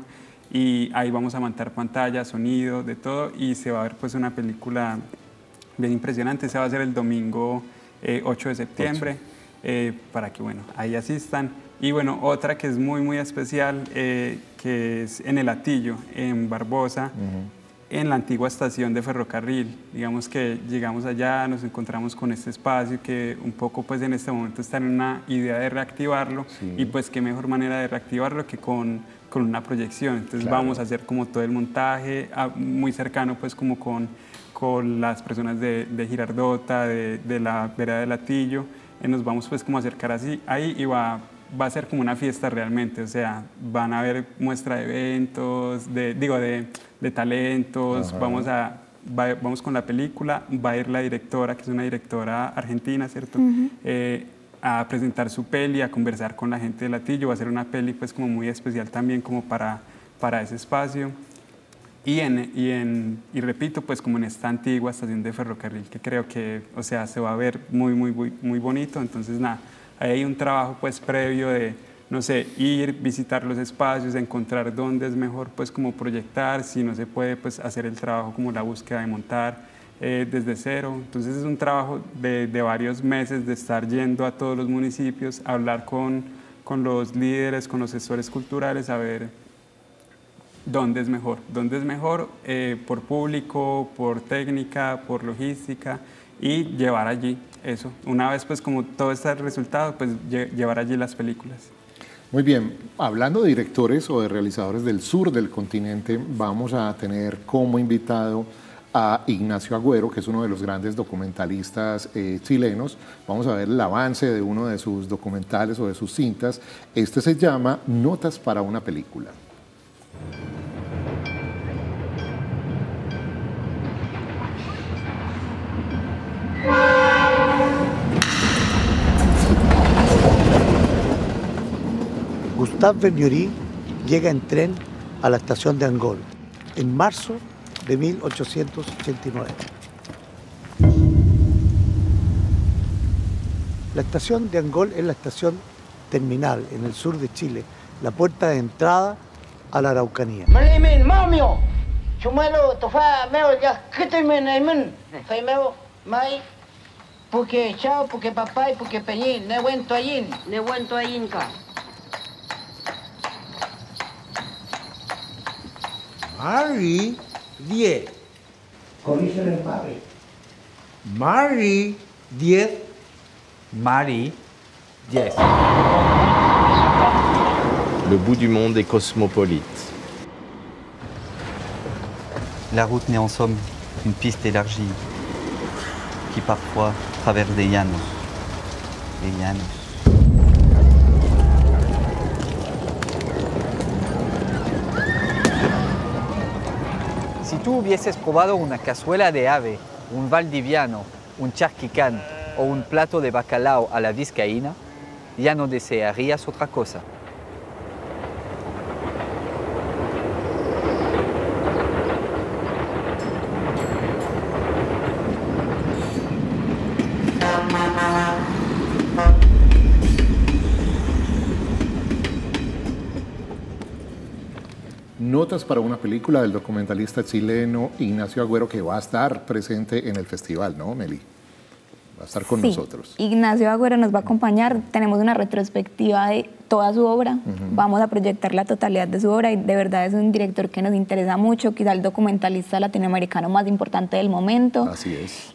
y ahí vamos a montar pantalla, sonido, de todo, y se va a ver pues una película bien impresionante. Se va a hacer el domingo eh, ocho de septiembre, eh, para que bueno, ahí asistan. Y bueno, otra que es muy muy especial, eh, que es en El Hatillo, en Barbosa, uh-huh, en la antigua estación de ferrocarril. Digamos que llegamos allá, nos encontramos con este espacio que un poco pues en este momento está en una idea de reactivarlo, sí, y pues qué mejor manera de reactivarlo que con, con una proyección. Entonces claro, vamos a hacer como todo el montaje a, muy cercano pues como con, con las personas de, de Girardota, de, de la vereda del Hatillo, y nos vamos pues como a acercar así ahí, y va va a ser como una fiesta realmente. O sea, van a haber muestra de eventos, de, digo, de, de talentos. Ajá. Vamos a, va, vamos con la película, va a ir la directora, que es una directora argentina, ¿cierto? Uh-huh. eh, a presentar su peli, a conversar con la gente del Hatillo. Va a ser una peli pues como muy especial también como para, para ese espacio. Y, en, y, en, y repito, pues como en esta antigua estación de ferrocarril, que creo que, o sea, se va a ver muy, muy, muy, muy bonito. Entonces, nada, ahí hay un trabajo pues previo de, no sé, ir, visitar los espacios, encontrar dónde es mejor pues como proyectar, si no se puede pues hacer el trabajo como la búsqueda de montar eh, desde cero. Entonces es un trabajo de, de varios meses de estar yendo a todos los municipios, hablar con, con los líderes, con los gestores culturales, a ver dónde es mejor. Dónde es mejor eh, por público, por técnica, por logística, y llevar allí eso. Una vez pues como todo está el resultado, pues lle llevar allí las películas. Muy bien, hablando de directores o de realizadores del sur del continente, vamos a tener como invitado a Ignacio Agüero, que es uno de los grandes documentalistas eh, chilenos. Vamos a ver el avance de uno de sus documentales o de sus cintas. Este se llama Notas para una película. Gustave Bernieri llega en tren a la estación de Angol en marzo de mil ochocientos ochenta y nueve. La estación de Angol es la estación terminal en el sur de Chile, la puerta de entrada a la Araucanía. Porque chao, porque papá y porque peñín, ne buen toallín, ne buen toallín ka. Mari diez. Corrígele el Mari. Mari diez. Mari diez. Le bout du monde est cosmopolite. La route n'est en somme qu'une piste élargie qui parfois traverse des llanos. Des llanos. Si tú hubieses probado una cazuela de ave, un valdiviano, un charquicán o un plato de bacalao a la vizcaína, ya no desearías otra cosa. Notas para una película del documentalista chileno Ignacio Agüero, que va a estar presente en el festival, ¿no, Meli? Va a estar con sí, nosotros. Ignacio Agüero nos va a acompañar. Tenemos una retrospectiva de toda su obra. Uh-huh. Vamos a proyectar la totalidad de su obra y de verdad es un director que nos interesa mucho, quizá el documentalista latinoamericano más importante del momento. Así es.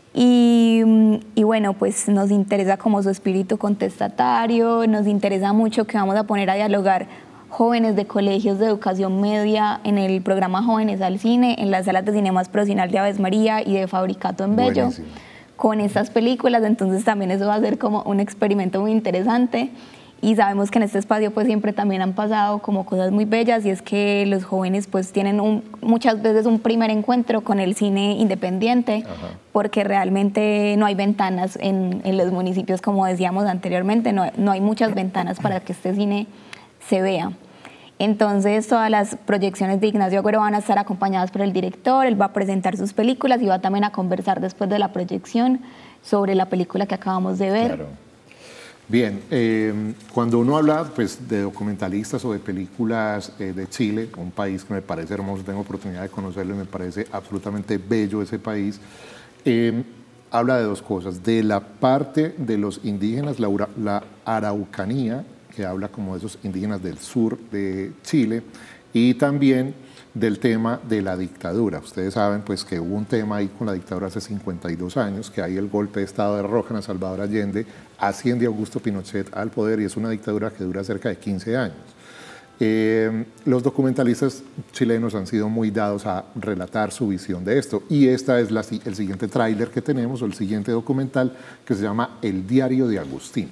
Y, y bueno, pues nos interesa como su espíritu contestatario, nos interesa mucho que vamos a poner a dialogar jóvenes de colegios de educación media en el programa Jóvenes al Cine, en las salas de cine más profesional de Aves María y de Fabricato en Bello, buenísimo, con estas películas. Entonces también eso va a ser como un experimento muy interesante y sabemos que en este espacio pues siempre también han pasado como cosas muy bellas y es que los jóvenes pues tienen un, muchas veces un primer encuentro con el cine independiente. Ajá. Porque realmente no hay ventanas en, en los municipios, como decíamos anteriormente, no, no hay muchas ventanas para que este cine se vea. Entonces todas las proyecciones de Ignacio Agüero van a estar acompañadas por el director, él va a presentar sus películas y va también a conversar después de la proyección sobre la película que acabamos de ver. Claro. Bien, eh, cuando uno habla pues, de documentalistas o de películas eh, de Chile, un país que me parece hermoso, tengo oportunidad de conocerlo y me parece absolutamente bello ese país, eh, habla de dos cosas, de la parte de los indígenas, la, la Araucanía, que habla como de esos indígenas del sur de Chile, y también del tema de la dictadura. Ustedes saben pues, que hubo un tema ahí con la dictadura hace cincuenta y dos años, que hay el golpe de Estado de Rojan a Salvador Allende, asciende Augusto Pinochet al poder y es una dictadura que dura cerca de quince años. Eh, los documentalistas chilenos han sido muy dados a relatar su visión de esto y esta es la, el siguiente tráiler que tenemos, o el siguiente documental, que se llama El diario de Agustín.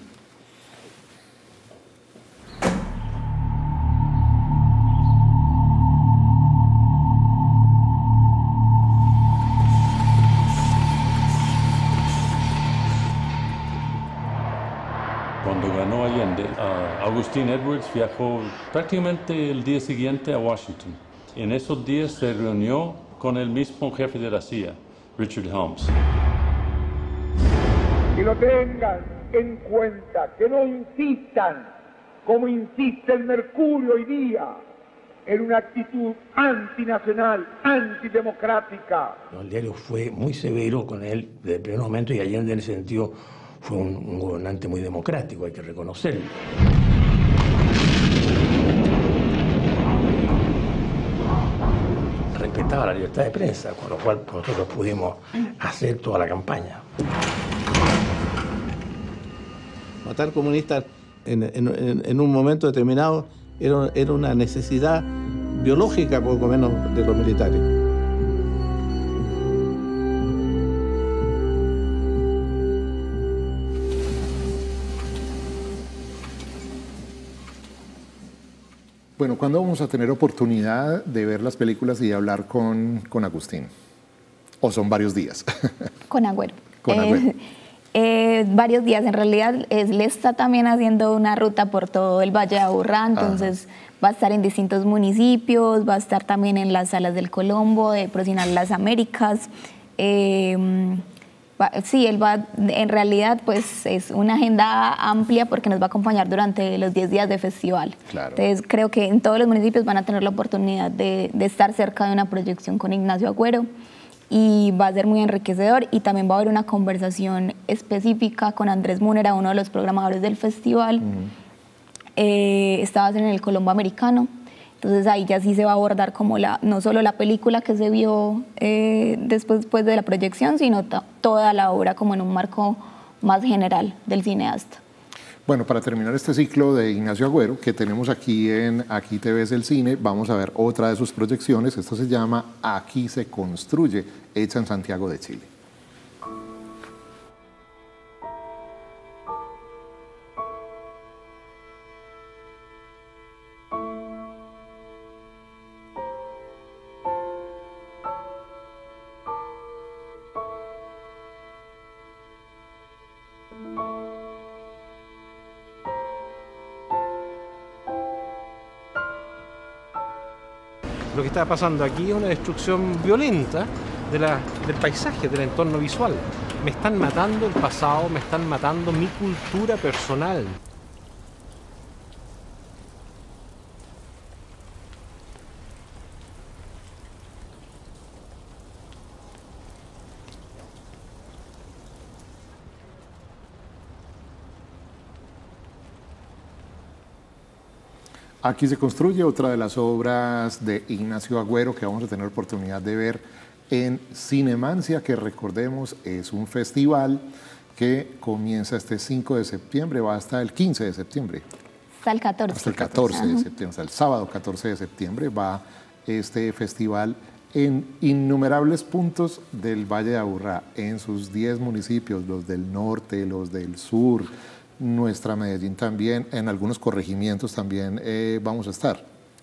Cuando ganó Allende, uh, Agustín Edwards viajó prácticamente el día siguiente a Washington. En esos días se reunió con el mismo jefe de la C I A, Richard Helms. Que lo tengan en cuenta, que no insistan, como insiste el Mercurio hoy día, en una actitud antinacional, antidemocrática. El diario fue muy severo con él desde el primer momento y Allende en ese sentido fue un, un gobernante muy democrático, hay que reconocerlo. faltaba la libertad de prensa, con lo cual nosotros pudimos hacer toda la campaña. Matar comunistas en, en, en un momento determinado era, era una necesidad biológica, por lo menos, de los militares. Bueno, ¿cuándo vamos a tener oportunidad de ver las películas y de hablar con, con Agustín? ¿O son varios días? Con Agüero. Con Agüero. Eh, eh, varios días. En realidad, él está también haciendo una ruta por todo el Valle de Aburrá, entonces Ajá. va a estar en distintos municipios, va a estar también en las salas del Colombo, de Procinal Las Américas. Eh, va, sí, él va, en realidad, pues es una agenda amplia porque nos va a acompañar durante los diez días de festival. Claro. Entonces, creo que en todos los municipios van a tener la oportunidad de, de estar cerca de una proyección con Ignacio Agüero. Y va a ser muy enriquecedor, y también va a haber una conversación específica con Andrés Múnera, uno de los programadores del festival. Uh-huh. eh, esta va a ser en el Colombo Americano, entonces ahí ya sí se va a abordar como la, no solo la película que se vio eh, después, después de la proyección, sino to- toda la obra como en un marco más general del cineasta. Bueno, para terminar este ciclo de Ignacio Agüero, que tenemos aquí en Aquí te ves el cine, vamos a ver otra de sus proyecciones. Esto se llama Aquí se construye, hecha en Santiago de Chile. Lo que está pasando aquí es una destrucción violenta de la, del paisaje, del entorno visual. Me están matando el pasado, me están matando mi cultura personal. Aquí se construye otra de las obras de Ignacio Agüero que vamos a tener oportunidad de ver en Cinemancia, que recordemos es un festival que comienza este cinco de septiembre, va hasta el quince de septiembre. Hasta el catorce. Hasta el catorce de septiembre, hasta el sábado catorce de septiembre va este festival en innumerables puntos del Valle de Aburrá, en sus diez municipios, los del norte, los del sur, nuestra Medellín también, en algunos corregimientos también eh, vamos a estar.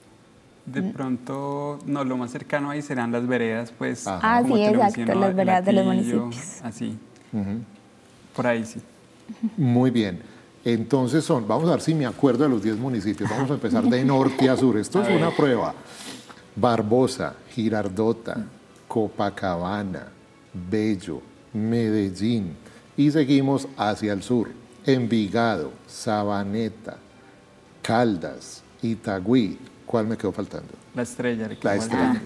De pronto, no, lo más cercano ahí serán las veredas, pues. Ajá. Ah, sí, exacto, las veredas de los municipios. Así, uh-huh. Por ahí sí. Muy bien. Entonces son, vamos a ver si me acuerdo de los diez municipios, vamos a empezar de norte a sur, esto es una prueba. Barbosa, Girardota, Copacabana, Bello, Medellín, y seguimos hacia el sur. Envigado, Sabaneta, Caldas, Itagüí. ¿Cuál me quedó faltando? La Estrella. La Estrella.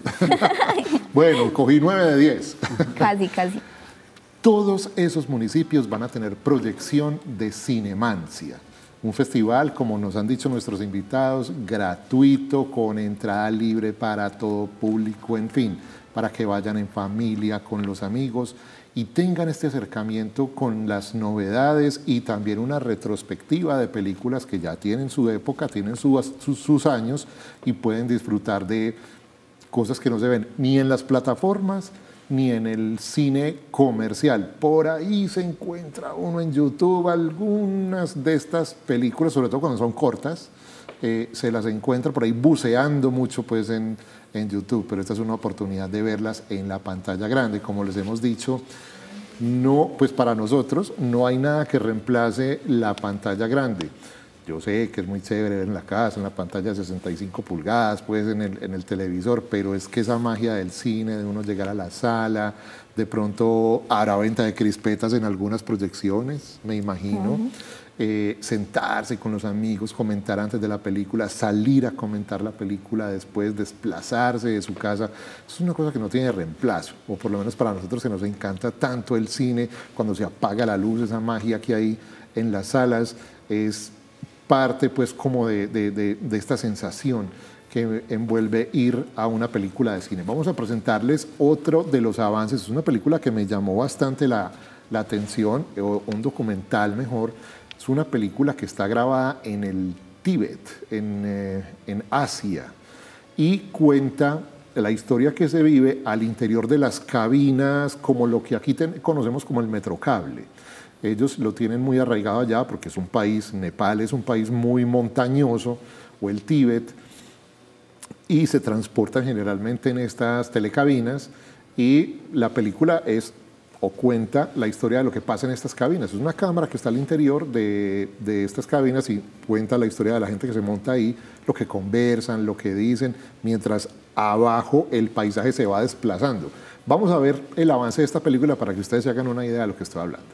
Bueno, cogí nueve de diez. Casi, casi. Todos esos municipios van a tener proyección de Cinemancia. Un festival, como nos han dicho nuestros invitados, gratuito, con entrada libre para todo público, en fin, para que vayan en familia, con los amigos, y tengan este acercamiento con las novedades y también una retrospectiva de películas que ya tienen su época, tienen su, sus, sus años, y pueden disfrutar de cosas que no se ven ni en las plataformas ni en el cine comercial. Por ahí se encuentra uno en YouTube algunas de estas películas, sobre todo cuando son cortas, eh, se las encuentra por ahí buceando mucho pues en, en YouTube, pero esta es una oportunidad de verlas en la pantalla grande. Como les hemos dicho, no, pues para nosotros no hay nada que reemplace la pantalla grande. Yo sé que es muy chévere ver en la casa, en la pantalla de sesenta y cinco pulgadas, pues en el, en el televisor, pero es que esa magia del cine, de uno llegar a la sala, de pronto habrá venta de crispetas en algunas proyecciones, me imagino, uh-huh. eh, sentarse con los amigos, comentar antes de la película, salir a comentar la película después, desplazarse de su casa, es una cosa que no tiene reemplazo, o por lo menos para nosotros que nos encanta tanto el cine, cuando se apaga la luz, esa magia que hay en las salas, es parte pues como de, de, de, de esta sensación que envuelve ir a una película de cine. Vamos a presentarles otro de los avances. Es una película que me llamó bastante la, la atención, o un documental mejor. Es una película que está grabada en el Tíbet, en, eh, en Asia, y cuenta la historia que se vive al interior de las cabinas, como lo que aquí ten, conocemos como el metrocable. Ellos lo tienen muy arraigado allá porque es un país, Nepal es un país muy montañoso, o el Tíbet, y se transportan generalmente en estas telecabinas, y la película es o cuenta la historia de lo que pasa en estas cabinas. Es una cámara que está al interior de, de estas cabinas y cuenta la historia de la gente que se monta ahí, lo que conversan, lo que dicen, mientras abajo el paisaje se va desplazando. Vamos a ver el avance de esta película para que ustedes se hagan una idea de lo que estoy hablando.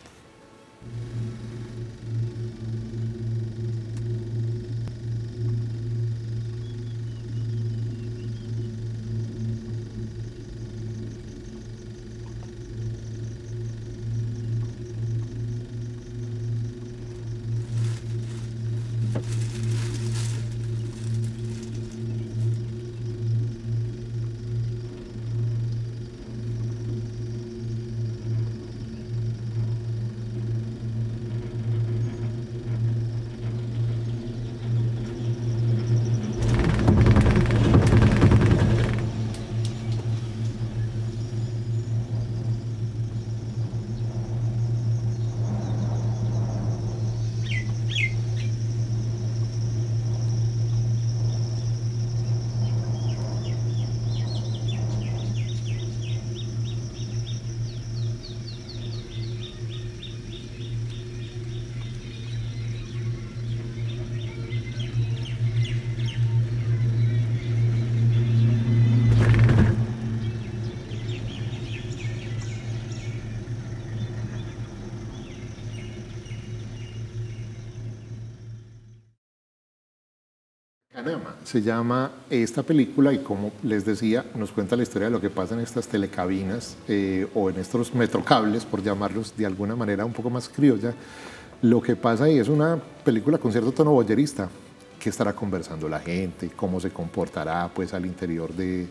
Canama se llama esta película, y como les decía, nos cuenta la historia de lo que pasa en estas telecabinas eh, o en estos metrocables, por llamarlos de alguna manera un poco más criolla. Lo que pasa ahí es una película con cierto tono boyerista. ¿Qué estará conversando la gente? ¿Cómo se comportará pues, al interior de,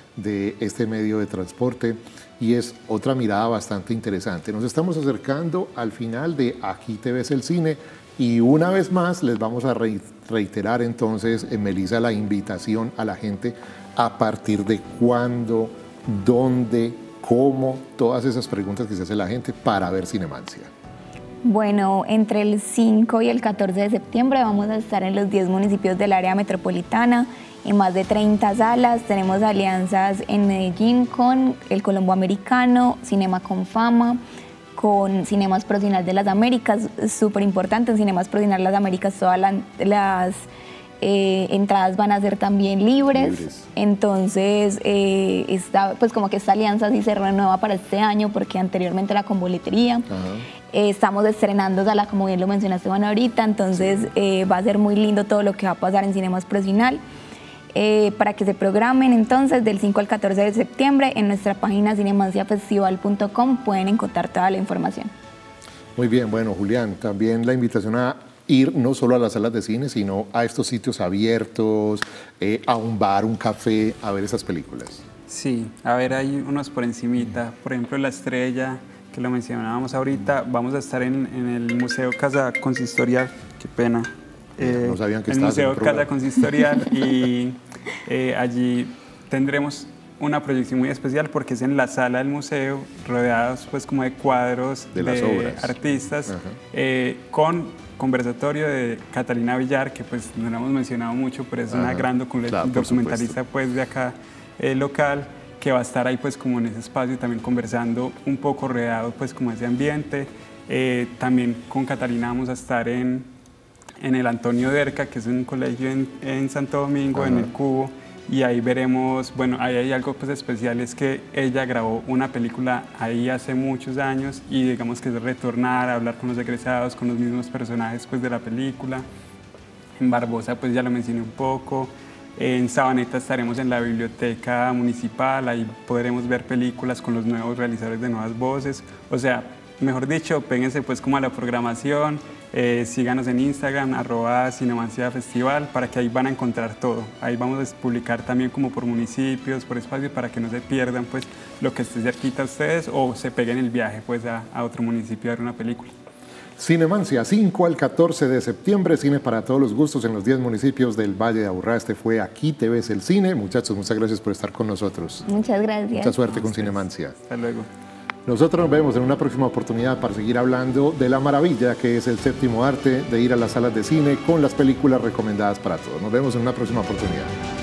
de este medio de transporte? Y es otra mirada bastante interesante. Nos estamos acercando al final de Aquí te ves el cine, y una vez más les vamos a reiterar entonces, eh, Melissa, la invitación a la gente a partir de cuándo, dónde, cómo, todas esas preguntas que se hace la gente para ver Cinemancia. Bueno, entre el cinco y el catorce de septiembre vamos a estar en los diez municipios del área metropolitana, en más de treinta salas. Tenemos alianzas en Medellín con el Colombo Americano, Cinema con Fama, con Cinemas Procinal de las Américas. Súper importante, en Cinemas Procinal de las Américas todas la, las eh, entradas van a ser también libres, libres. Entonces eh, esta, pues como que esta alianza sí se renueva para este año, porque anteriormente era con boletería. eh, estamos estrenando sala, como bien lo mencionaste, bueno, ahorita, entonces eh, va a ser muy lindo todo lo que va a pasar en Cinemas Procinal. Eh, para que se programen entonces del cinco al catorce de septiembre en nuestra página cinemanciafestival punto com pueden encontrar toda la información. Muy bien, bueno, Julián, también la invitación a ir no solo a las salas de cine, sino a estos sitios abiertos, eh, a un bar, un café, a ver esas películas. Sí, a ver, hay unos por encimita, por ejemplo La Estrella, que lo mencionábamos ahorita. Vamos a estar en, en el Museo Casa Consistorial, qué pena. Eh, no sabían que el Museo Casa Consistorial, y eh, allí tendremos una proyección muy especial porque es en la sala del museo, rodeados pues como de cuadros de, de las obras. artistas, eh, con conversatorio de Catalina Villar, que pues no lo hemos mencionado mucho, pero es Ajá. una gran docu claro, documentalista pues de acá eh, local, que va a estar ahí pues como en ese espacio también conversando un poco, rodeado pues como ese ambiente. Eh, también con Catalina vamos a estar en en el Antonio Derca, que es un colegio en, en Santo Domingo, Ajá. en el Cubo, y ahí veremos, bueno, ahí hay algo pues especial, es que ella grabó una película ahí hace muchos años, y digamos que es retornar a hablar con los egresados, con los mismos personajes pues de la película. En Barbosa pues ya lo mencioné un poco. En Sabaneta estaremos en la biblioteca municipal, ahí podremos ver películas con los nuevos realizadores de nuevas voces. O sea, mejor dicho, péguense pues como a la programación. Eh, síganos en Instagram, arroba Cinemancia Festival, para que ahí van a encontrar todo. Ahí vamos a publicar también como por municipios, por espacios, para que no se pierdan pues lo que esté cerquita a ustedes o se peguen el viaje pues a, a otro municipio a ver una película. Cinemancia, cinco al catorce de septiembre, cine para todos los gustos en los diez municipios del Valle de Aburrá. Este fue Aquí Te Ves el Cine. Muchachos, muchas gracias por estar con nosotros. Muchas gracias. Mucha suerte con Cinemancia. Hasta luego. Nosotros nos vemos en una próxima oportunidad para seguir hablando de la maravilla que es el séptimo arte, de ir a las salas de cine con las películas recomendadas para todos. Nos vemos en una próxima oportunidad.